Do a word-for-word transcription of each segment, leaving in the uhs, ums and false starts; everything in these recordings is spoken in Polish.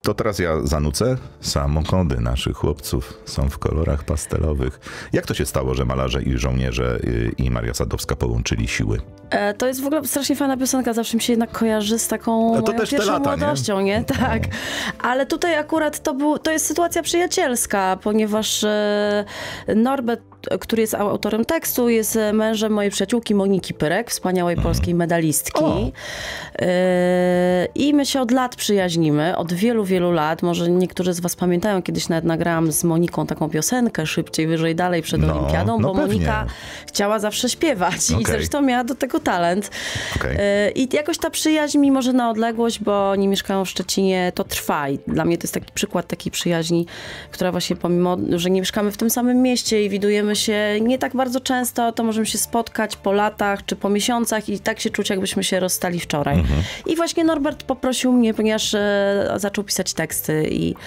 To teraz ja zanucę. Samochody naszych chłopców są w kolorach pastelowych. Jak to się stało, że malarze i żołnierze i Maria Sadowska połączyli siły? E, to jest w ogóle strasznie fajna piosenka. Zawsze mi się jednak kojarzy z taką to moją też te pierwszą lata, młodością, nie? nie? Tak. Ale tutaj akurat to, był, to jest sytuacja przyjacielska, ponieważ e, Norbert, który jest autorem tekstu, jest mężem mojej przyjaciółki Moniki Pyrek, wspaniałej polskiej medalistki. E, I my się od lat przyjaźnimy, od wielu, wielu lat. Może niektórzy z was pamiętają, kiedyś nawet nagrałam z Moniką taką piosenkę Szybciej, Wyżej, Dalej przed no, Olimpiadą, no bo pewnie. Monika chciała zawsze śpiewać Okay. i zresztą miała do tego talent. Okay. E, I jakoś ta przyjaźń, mimo że na odległość, bo oni mieszkają w Szczecinie, to trwa. I dla mnie to jest taki przykład takiej przyjaźni, która właśnie pomimo, że nie mieszkamy w tym samym mieście i widujemy się nie tak bardzo często, to możemy się spotkać po latach czy po miesiącach i tak się czuć, jakbyśmy się rozstali wczoraj. Mhm. I właśnie Norbert poprosił mnie, ponieważ e, zaczął pisać teksty i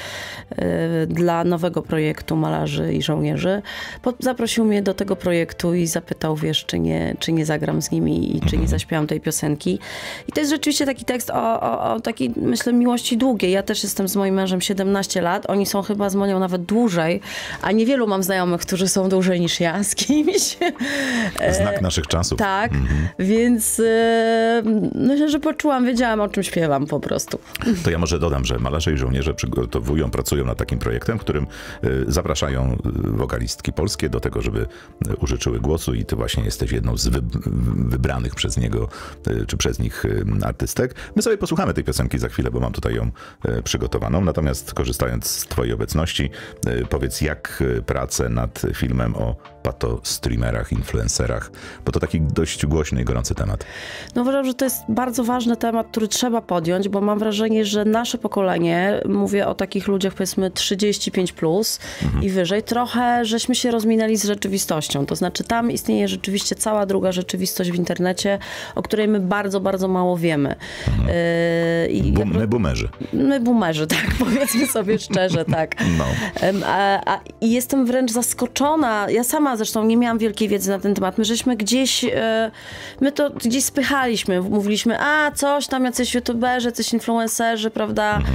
e, dla nowego projektu Malarzy i Żołnierzy. Po, zaprosił mnie do tego projektu i zapytał, wiesz, czy nie, czy nie zagram z nimi i czy nie zaśpiewam tej piosenki. I to jest rzeczywiście taki tekst o, o, o takiej, myślę, miłości długiej. Ja też jestem z moim mężem siedemnaście lat. Oni są chyba z Monią nawet dłużej, a niewielu mam znajomych, którzy są dłużej niż ja z kimś. Znak naszych czasów. Tak, mhm. Więc e, myślę, że poczułam, wiedziałam, o czym śpiewam po prostu. To ja może dodam, że malarze i żołnierze przygotowują, pracują nad takim projektem, w którym zapraszają wokalistki polskie do tego, żeby użyczyły głosu i ty właśnie jesteś jedną z wy, wybranych przez niego, czy przez nich artystek. My sobie posłuchamy tej piosenki za chwilę, bo mam tutaj ją przygotowaną. Natomiast korzystając z twojej obecności, powiedz, jak pracę nad filmem o patostreamerach, influencerach, bo to taki dość głośny i gorący temat. No uważam, że to jest bardzo ważny temat, który trzeba podjąć, bo mam wrażenie, że nasze pokolenie, mówię o takich ludziach powiedzmy trzydzieści pięć plus mhm. i wyżej, trochę żeśmy się rozminęli z rzeczywistością. To znaczy tam istnieje rzeczywiście cała druga rzeczywistość w internecie, o której my bardzo, bardzo mało wiemy. Mhm. Yy, i Bum, jakby, my boomerzy. My boomerzy, tak, powiedzmy sobie szczerze, tak. No. A, a, I jestem wręcz zaskoczona, ja sama zresztą nie miałam wielkiej wiedzy na ten temat. My żeśmy gdzieś, my to gdzieś spychaliśmy. Mówiliśmy, a coś tam, jacyś youtuberzy, coś influencerzy, prawda? Mhm.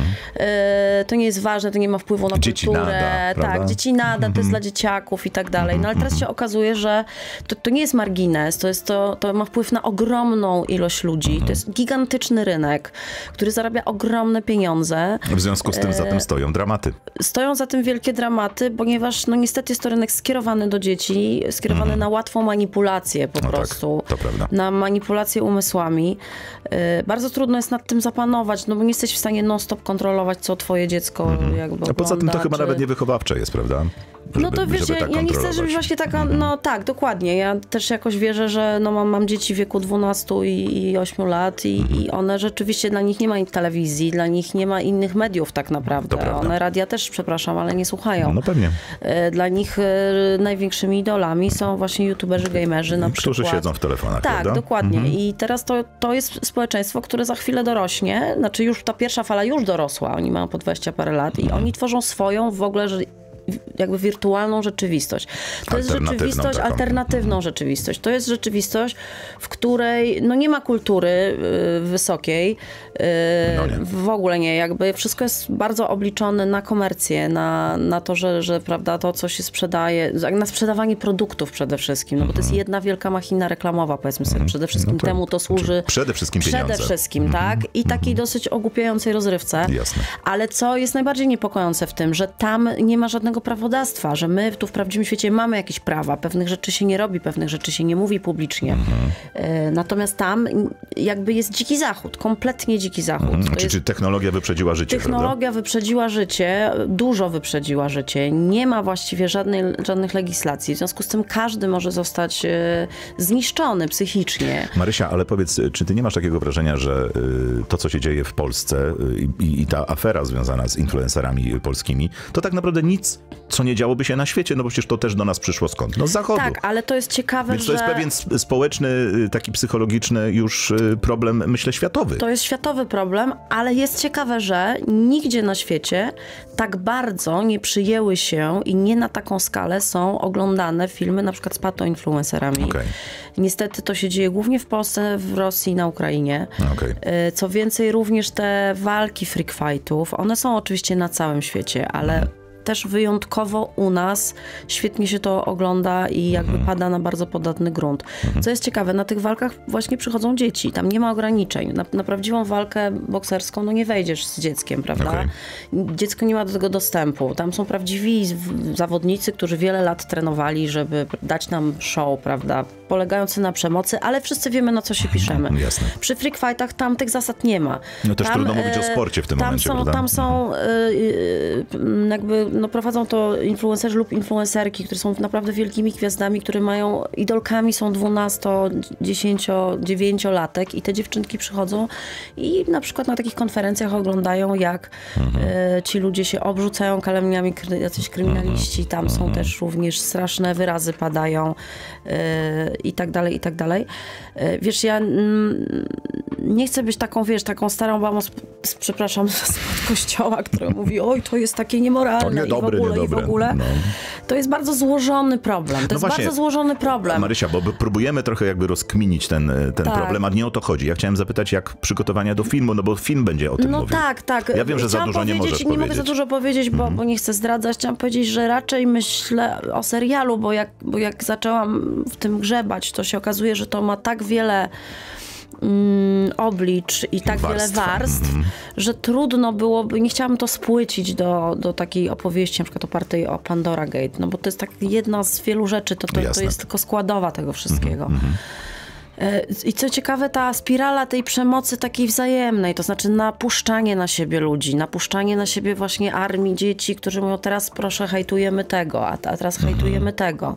To nie jest ważne, to nie ma wpływu na dzieci kulturę. Nada, tak, dzieci nada, mhm. to jest dla dzieciaków i tak dalej. No ale teraz się okazuje, że to, to nie jest margines, to, jest to, to ma wpływ na ogromną ilość ludzi. Mhm. To jest gigantyczny rynek, który zarabia ogromne pieniądze. W związku z tym za tym stoją dramaty. Stoją za tym wielkie dramaty, ponieważ no niestety jest to rynek skierowany do dzieci, skierowany mm. na łatwą manipulację po no prostu. Tak, to prawda. Na manipulację umysłami. Yy, bardzo trudno jest nad tym zapanować, no bo nie jesteś w stanie non-stop kontrolować, co twoje dziecko mm. jakby ogląda. A poza tym to chyba czy... nawet niewychowawcze jest, prawda? Żeby, no to wiesz, ja, tak ja nie chcę, żebyś właśnie taka, mm. no tak, dokładnie. Ja też jakoś wierzę, że no mam, mam dzieci w wieku dwunastu i, i ośmiu lat i, mm. i one rzeczywiście, dla nich nie ma telewizji, dla nich nie ma innych mediów tak naprawdę. One radia też, przepraszam, ale nie słuchają. No pewnie. Dla nich y, największymi idolami są właśnie youtuberzy, gamerzy na przykład. Którzy siedzą w telefonach, tak, prawda? dokładnie. Mhm. I teraz to, to jest społeczeństwo, które za chwilę dorośnie. Znaczy już ta pierwsza fala już dorosła. Oni mają po dwadzieścia parę lat i oni tworzą swoją w ogóle, że jakby wirtualną rzeczywistość. To jest rzeczywistość, taką. alternatywną rzeczywistość. To jest rzeczywistość, w której no nie ma kultury y, wysokiej. Y, no w ogóle nie. Jakby wszystko jest bardzo obliczone na komercję, na, na to, że, że prawda, to, co się sprzedaje, na sprzedawanie produktów przede wszystkim, no bo to jest jedna wielka machina reklamowa, powiedzmy sobie. Przede wszystkim no to, temu to służy. Przede wszystkim pieniądze. Przede wszystkim, tak. I takiej dosyć ogłupiającej rozrywce. Jasne. Ale co jest najbardziej niepokojące w tym, że tam nie ma żadnego prawodawstwa, że my tu w prawdziwym świecie mamy jakieś prawa, pewnych rzeczy się nie robi, pewnych rzeczy się nie mówi publicznie. Mhm. Natomiast tam jakby jest dziki zachód, kompletnie dziki zachód. Mhm. Czy, czy technologia wyprzedziła życie, Technologia prawda? wyprzedziła życie, dużo wyprzedziła życie. Nie ma właściwie żadnej, żadnych legislacji. W związku z tym każdy może zostać e, zniszczony psychicznie. Marysia, ale powiedz, czy ty nie masz takiego wrażenia, że y, to, co się dzieje w Polsce y, i, i ta afera związana z influencerami polskimi, to tak naprawdę nic co nie działoby się na świecie, no bo przecież to też do nas przyszło skąd? No z zachodu. Tak, ale to jest ciekawe, Więc że... to jest pewien społeczny, taki psychologiczny już problem, myślę, światowy. To jest światowy problem, ale jest ciekawe, że nigdzie na świecie tak bardzo nie przyjęły się i nie na taką skalę są oglądane filmy na przykład z patoinfluencerami. Okay. Niestety to się dzieje głównie w Polsce, w Rosji i na Ukrainie. Okay. Co więcej, również te walki freak fightów, one są oczywiście na całym świecie, ale mhm. też wyjątkowo u nas świetnie się to ogląda i jakby mhm. pada na bardzo podatny grunt. Mhm. Co jest ciekawe, na tych walkach właśnie przychodzą dzieci. Tam nie ma ograniczeń. Na, na prawdziwą walkę bokserską no nie wejdziesz z dzieckiem, prawda? Okay. Dziecko nie ma do tego dostępu. Tam są prawdziwi zawodnicy, którzy wiele lat trenowali, żeby dać nam show, prawda? Polegający na przemocy, ale wszyscy wiemy, na co się piszemy. Jasne. Przy freak fightach tam tych zasad nie ma. No też tam, trudno mówić o sporcie w tym tam momencie, są, prawda? Tam są mhm. y, y, jakby no prowadzą to influencerzy lub influencerki, które są naprawdę wielkimi gwiazdami, które mają, idolkami są dwunasto, dziesięcio, dziewięciolatek i te dziewczynki przychodzą i na przykład na takich konferencjach oglądają, jak mhm. y, ci ludzie się obrzucają kalemniami, kry, jacyś kryminaliści, tam mhm. są też również straszne wyrazy padają y, i tak dalej, i tak dalej. Y, wiesz, ja mm, nie chcę być taką, wiesz, taką starą babą, z, z, przepraszam, z kościoła, która mówi, oj, to jest takie niemoralne. Dobry, i w ogóle, i w ogóle. No. To jest bardzo złożony problem. To no jest właśnie, bardzo złożony problem. Marysia, bo próbujemy trochę jakby rozkminić ten, ten tak. problem, a nie o to chodzi. Ja chciałem zapytać, jak przygotowania do filmu, no bo film będzie o tym no mówił. No tak, tak. Ja wiem, że za dużo nie możesz nie powiedzieć. Nie mogę za dużo powiedzieć, bo, mm. bo nie chcę zdradzać. Chciałam powiedzieć, że raczej myślę o serialu, bo jak, bo jak zaczęłam w tym grzebać, to się okazuje, że to ma tak wiele Mm, oblicz i tak warstw. wiele warstw, mm. że trudno byłoby, nie chciałam to spłycić do, do takiej opowieści, na przykład opartej o Pandora Gate, no bo to jest tak jedna z wielu rzeczy, to, to, to jest tylko składowa tego wszystkiego. Mm -hmm. I co ciekawe, ta spirala tej przemocy takiej wzajemnej, to znaczy napuszczanie na siebie ludzi, napuszczanie na siebie właśnie armii dzieci, którzy mówią, teraz proszę hejtujemy tego, a, a teraz hejtujemy mm -hmm. tego.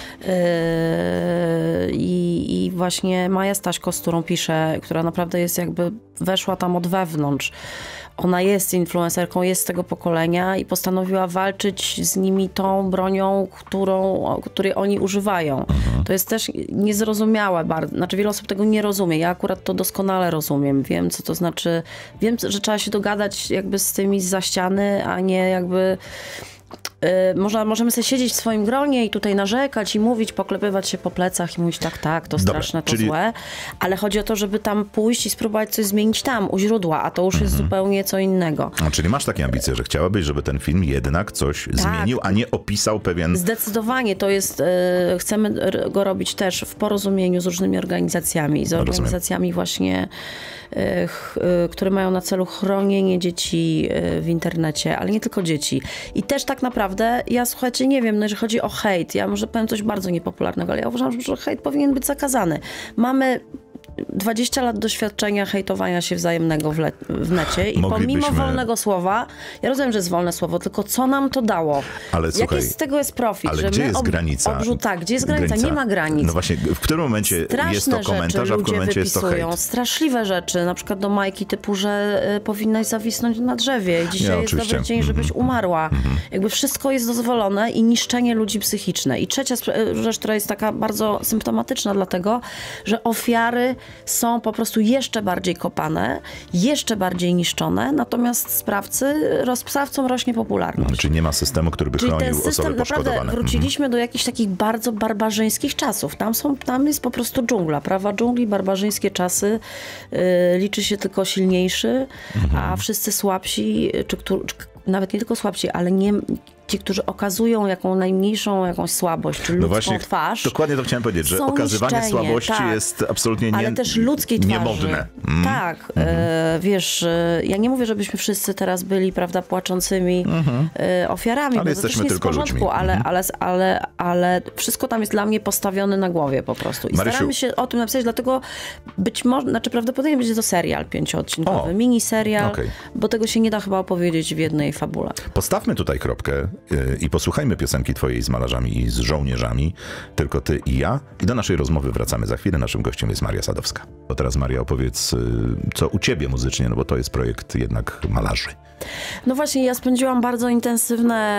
I, I właśnie Maja Staśko, z którą piszę, która naprawdę jest jakby, weszła tam od wewnątrz. Ona jest influencerką, jest z tego pokolenia i postanowiła walczyć z nimi tą bronią, którą, której oni używają. Mhm. To jest też niezrozumiałe bardzo. Znaczy wiele osób tego nie rozumie. Ja akurat to doskonale rozumiem. Wiem, co to znaczy. Wiem, że trzeba się dogadać jakby z tymi zza ściany, a nie jakby... Można, możemy sobie siedzieć w swoim gronie i tutaj narzekać i mówić, poklepywać się po plecach i mówić tak, tak, to Dobra, straszne, to czyli... złe, ale chodzi o to, żeby tam pójść i spróbować coś zmienić tam, u źródła, a to już jest mm-hmm. zupełnie co innego. A, czyli masz takie ambicje, że chciałabyś, żeby ten film jednak coś tak. zmienił, a nie opisał pewien... Zdecydowanie, to jest, y, chcemy go robić też w porozumieniu z różnymi organizacjami, z organizacjami Rozumiem. właśnie, y, y, które mają na celu chronienie dzieci y, w internecie, ale nie tylko dzieci. I też tak naprawdę ja, słuchajcie, nie wiem, no jeżeli chodzi o hejt, ja może powiem coś bardzo niepopularnego, ale ja uważam, że hejt powinien być zakazany. Mamy dwadzieścia lat doświadczenia hejtowania się wzajemnego w, le- w necie i pomimo wolnego słowa, ja rozumiem, że jest wolne słowo, tylko co nam to dało? Ale słuchaj, jaki z tego jest profit? Ale że gdzie my jest ob- granica? Obrzu- tak, gdzie jest granica? granica? Nie ma granic. No właśnie, w którym momencie Straszne jest to komentarz, a w którym momencie jest to hejt? Straszliwe rzeczy, na przykład do Majki typu, że y, powinnaś zawisnąć na drzewie i dzisiaj ja, jest dobry dzień, żebyś mm-hmm. umarła. Mm-hmm. Jakby wszystko jest dozwolone i niszczenie ludzi psychiczne. I trzecia rzecz, która jest taka bardzo symptomatyczna dlatego, że ofiary są po prostu jeszcze bardziej kopane, jeszcze bardziej niszczone, natomiast sprawcy, roz, sprawcom rośnie popularność. Czyli nie ma systemu, który by Czyli chronił ten system, osoby poszkodowane. Naprawdę wróciliśmy mm. do jakichś takich bardzo barbarzyńskich czasów. Tam, są, tam jest po prostu dżungla, prawa dżungli, barbarzyńskie czasy. Yy, liczy się tylko silniejszy, mm-hmm. a wszyscy słabsi, czy, czy nawet nie tylko słabsi, ale nie... ci, którzy okazują jaką najmniejszą jakąś słabość, czy ludzką no właśnie, twarz. Dokładnie to chciałem powiedzieć, że okazywanie niszczenie, słabości tak. jest absolutnie nie, ale też ludzkiej twarzy. niemodne. Mm. Tak, mm. e, wiesz, e, ja nie mówię, żebyśmy wszyscy teraz byli, prawda, płaczącymi mm-hmm. e, ofiarami, ale bo to też nie jest w porządku, ludźmi. Ale, mm. ale, ale, ale wszystko tam jest dla mnie postawione na głowie po prostu. I Marysiu. staramy się o tym napisać, dlatego być może, znaczy prawdopodobnie będzie to serial pięcioodcinkowy, o. miniserial, okay. bo tego się nie da chyba opowiedzieć w jednej fabule. Postawmy tutaj kropkę i posłuchajmy piosenki twojej z malarzami i z żołnierzami, tylko ty i ja. I do naszej rozmowy wracamy za chwilę. Naszym gościem jest Maria Sadowska. To teraz, Maria, opowiedz, co u ciebie muzycznie, no bo to jest projekt jednak malarzy. No właśnie, ja spędziłam bardzo intensywne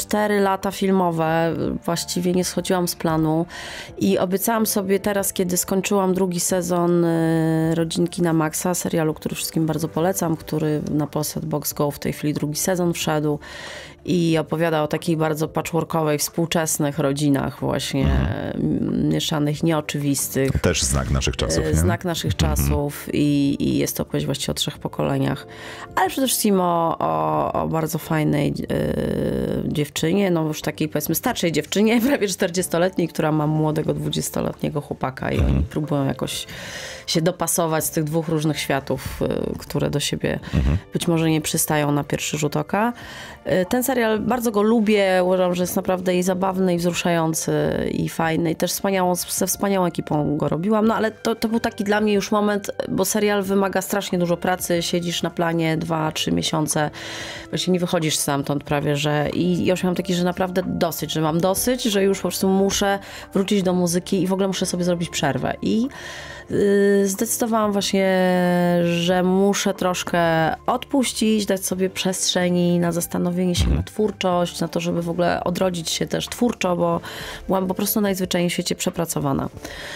cztery lata filmowe, właściwie nie schodziłam z planu i obiecałam sobie teraz, kiedy skończyłam drugi sezon Rodzinki na Maxa, serialu, który wszystkim bardzo polecam, który na Polsat Box Go w tej chwili drugi sezon wszedł i opowiada o takiej bardzo patchworkowej, współczesnych rodzinach właśnie, mhm. mieszanych, nieoczywistych. Też znak naszych czasów. Nie? Znak naszych czasów mhm. i, i jest to opowieść właściwie o trzech pokoleniach, ale przede wszystkim o, o, o bardzo fajnej yy, dziewczynie, no już takiej powiedzmy starszej dziewczynie, prawie czterdziestoletniej, która ma młodego dwudziestoletniego chłopaka i mhm. oni próbują jakoś się dopasować z tych dwóch różnych światów, yy, które do siebie mhm. być może nie przystają na pierwszy rzut oka. Yy, ten serial, bardzo go lubię, uważam, że jest naprawdę i zabawny, i wzruszający, i fajny, i też wspaniałą, ze wspaniałą ekipą go robiłam, no ale to, to był taki dla mnie już moment, bo serial wymaga strasznie dużo pracy, siedzisz na planie dwa, trzy miesiące, właśnie nie wychodzisz stamtąd prawie, że i już mam taki, że naprawdę dosyć, że mam dosyć, że już po prostu muszę wrócić do muzyki i w ogóle muszę sobie zrobić przerwę i yy, zdecydowałam właśnie, że muszę troszkę odpuścić, dać sobie przestrzeni na zastanowienie się na twórczość, na to, żeby w ogóle odrodzić się też twórczo, bo byłam po prostu najzwyczajniej w świecie przepracowana.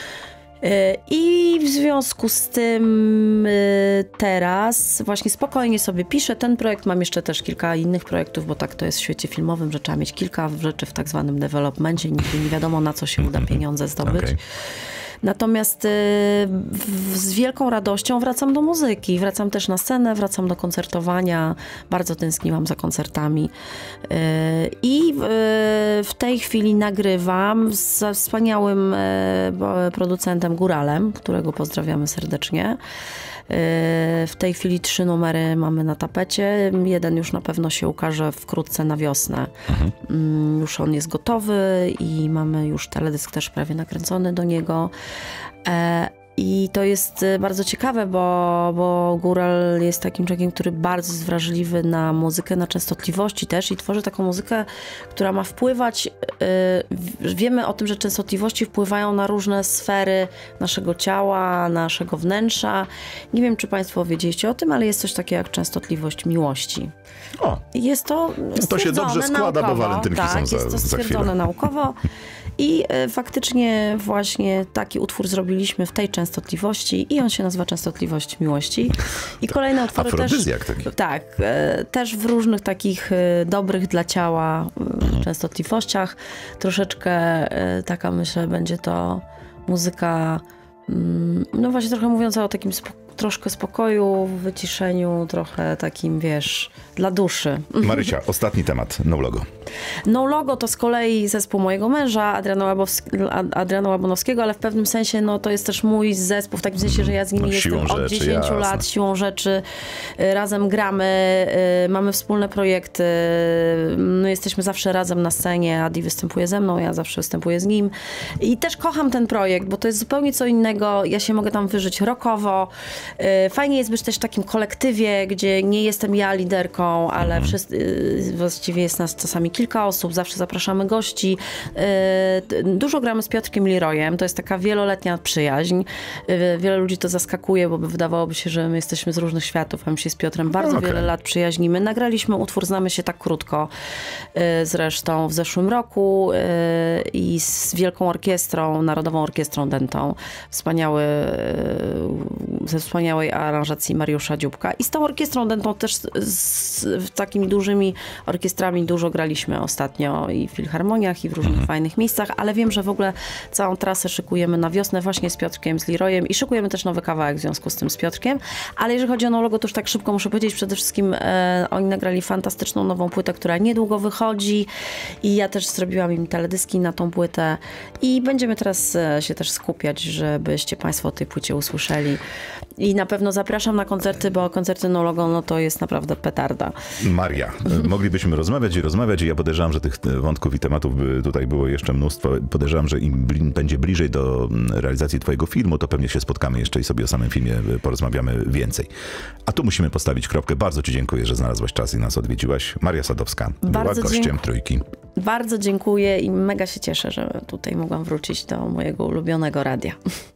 I w związku z tym teraz właśnie spokojnie sobie piszę ten projekt. Mam jeszcze też kilka innych projektów, bo tak to jest w świecie filmowym, że trzeba mieć kilka rzeczy w tak zwanym developmencie. Nigdy nie wiadomo, na co się uda pieniądze zdobyć. Okay. Natomiast y, w, z wielką radością wracam do muzyki. Wracam też na scenę, wracam do koncertowania. Bardzo tęskniłam za koncertami. Y, I y, w tej chwili nagrywam ze wspaniałym y, producentem Góralem, którego pozdrawiamy serdecznie. W tej chwili trzy numery mamy na tapecie. Jeden już na pewno się ukaże wkrótce na wiosnę. Mhm. Już on jest gotowy i mamy już teledysk też prawie nakręcony do niego. I to jest bardzo ciekawe, bo, bo Góral jest takim człowiekiem, który bardzo jest wrażliwy na muzykę, na częstotliwości też i tworzy taką muzykę, która ma wpływać, yy, wiemy o tym, że częstotliwości wpływają na różne sfery naszego ciała, naszego wnętrza. Nie wiem, czy Państwo wiedzieliście o tym, ale jest coś takiego jak częstotliwość miłości. O, jest to to się dobrze składa, naukowo, bo walentynki tak, są za, jest to za stwierdzone chwilę. naukowo. I y, faktycznie właśnie taki utwór zrobiliśmy w tej częstotliwości i on się nazywa Częstotliwość Miłości. I kolejne utwory też, taki. tak, y, też w różnych takich y, dobrych dla ciała y, mhm. częstotliwościach. Troszeczkę y, taka, myślę, będzie to muzyka, y, no właśnie trochę mówiąca o takim spo- troszkę spokoju, wyciszeniu, trochę takim, wiesz, dla duszy. Marysia, ostatni temat, No Logo. No Logo to z kolei zespół mojego męża, Adriana, Łabowski, Adriana Łabonowskiego, ale w pewnym sensie no, to jest też mój zespół, w takim sensie, że ja z nimi no, jestem od rzeczy, dziesięciu jasne. lat, siłą rzeczy. Razem gramy, mamy wspólne projekty, my jesteśmy zawsze razem na scenie, Adi występuje ze mną, ja zawsze występuję z nim. I też kocham ten projekt, bo to jest zupełnie co innego, ja się mogę tam wyżyć rockowo. Fajnie jest być też w takim kolektywie, gdzie nie jestem ja liderką, ale mhm. wszyscy, właściwie jest nas czasami kilka osób, zawsze zapraszamy gości. Dużo gramy z Piotrkiem Leroyem, to jest taka wieloletnia przyjaźń. Wiele ludzi to zaskakuje, bo wydawałoby się, że my jesteśmy z różnych światów, a my się z Piotrem bardzo okay. wiele lat przyjaźnimy. Nagraliśmy utwór, znamy się tak krótko zresztą w zeszłym roku i z Wielką Orkiestrą, Narodową Orkiestrą Dętą. Wspaniały, ze wspaniałej aranżacji Mariusza Dzióbka. I z tą Orkiestrą Dętą też z, z takimi dużymi orkiestrami dużo graliśmy ostatnio i w filharmoniach, i w różnych mhm. fajnych miejscach, ale wiem, że w ogóle całą trasę szykujemy na wiosnę właśnie z Piotrkiem, z Leroyem i szykujemy też nowy kawałek w związku z tym z Piotrkiem. Ale jeżeli chodzi o No Logo, to już tak szybko muszę powiedzieć, przede wszystkim e, oni nagrali fantastyczną nową płytę, która niedługo wychodzi i ja też zrobiłam im teledyski na tą płytę i będziemy teraz e, się też skupiać, żebyście Państwo o tej płycie usłyszeli. I na pewno zapraszam na koncerty, bo koncerty No Logo, no to jest naprawdę petarda. Maria, moglibyśmy rozmawiać i rozmawiać i ja podejrzewam, że tych wątków i tematów by tutaj było jeszcze mnóstwo. Podejrzewam, że im bli- będzie bliżej do realizacji twojego filmu, to pewnie się spotkamy jeszcze i sobie o samym filmie porozmawiamy więcej. A tu musimy postawić kropkę. Bardzo ci dziękuję, że znalazłaś czas i nas odwiedziłaś. Maria Sadowska była Bardzo gościem dziękuję. Trójki. Bardzo dziękuję i mega się cieszę, że tutaj mogłam wrócić do mojego ulubionego radia.